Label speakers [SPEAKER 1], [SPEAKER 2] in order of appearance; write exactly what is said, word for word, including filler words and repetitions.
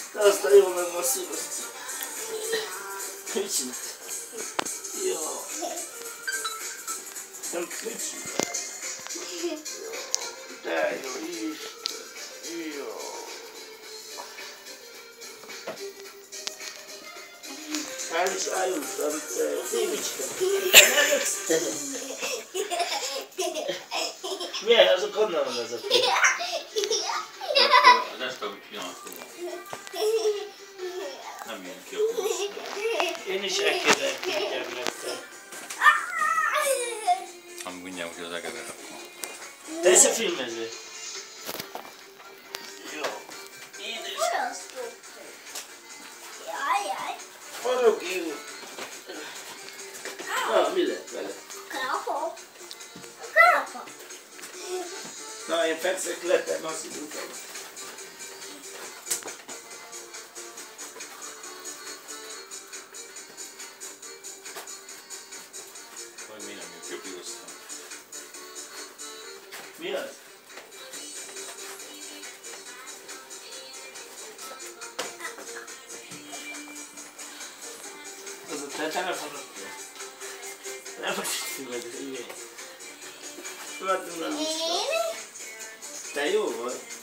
[SPEAKER 1] Aztán jól meg masszíroztam. Mit csinálsz? Jó. Nem mit csinálsz? De jó, Isten. Jó. El is ájultam, Dévicska. Milyen azok, honnan van az a film?
[SPEAKER 2] Az ezt, amit csináltam. Nem jön ki a kusz.
[SPEAKER 1] Én is elkérdem, hogy gyermekkel.
[SPEAKER 2] Amíg mindjárt úgy az egedet akkor.
[SPEAKER 1] Te ez a filmező? Jó. Édes. Forog én. Na, mi lett vele?
[SPEAKER 3] Kápa. Kápa.
[SPEAKER 1] Na, én fekszek lettem, azt hiszem.
[SPEAKER 2] Vagy mi nem jön ki a pirosztán.
[SPEAKER 1] Mi az? Az a te telefonod? Nem vagy figyelni, igen. Látom, nem is. Te jó vagy?